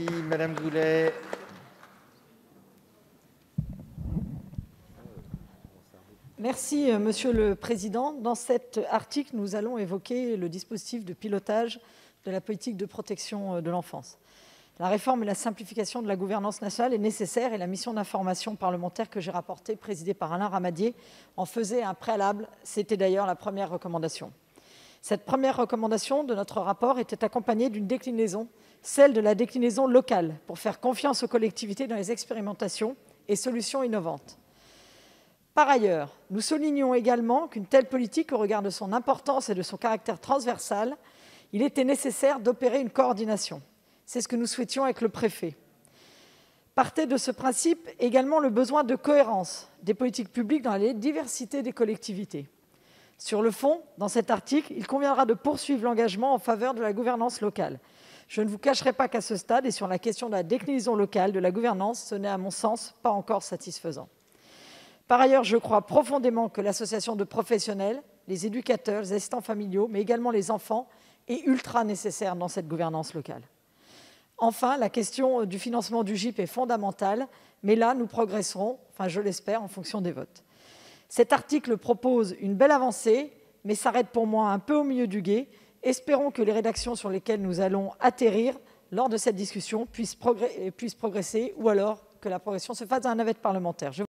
Madame Goulet. Merci, Monsieur le Président. Dans cet article, nous allons évoquer le dispositif de pilotage de la politique de protection de l'enfance. La réforme et la simplification de la gouvernance nationale est nécessaire et la mission d'information parlementaire que j'ai rapportée, présidée par Alain Ramadier, en faisait un préalable. C'était d'ailleurs la première recommandation. Cette première recommandation de notre rapport était accompagnée d'une déclinaison, celle de la déclinaison locale, pour faire confiance aux collectivités dans les expérimentations et solutions innovantes. Par ailleurs, nous soulignons également qu'une telle politique, au regard de son importance et de son caractère transversal, il était nécessaire d'opérer une coordination. C'est ce que nous souhaitions avec le préfet. Partait de ce principe également le besoin de cohérence des politiques publiques dans la diversité des collectivités. Sur le fond, dans cet article, il conviendra de poursuivre l'engagement en faveur de la gouvernance locale. Je ne vous cacherai pas qu'à ce stade, et sur la question de la déclinaison locale de la gouvernance, ce n'est à mon sens pas encore satisfaisant. Par ailleurs, je crois profondément que l'association de professionnels, les éducateurs, les assistants familiaux, mais également les enfants, est ultra nécessaire dans cette gouvernance locale. Enfin, la question du financement du GIP est fondamentale, mais là, nous progresserons, je l'espère, en fonction des votes. Cet article propose une belle avancée, mais s'arrête pour moi un peu au milieu du gué. Espérons que les rédactions sur lesquelles nous allons atterrir lors de cette discussion puissent progresser, ou alors que la progression se fasse dans la navette parlementaire.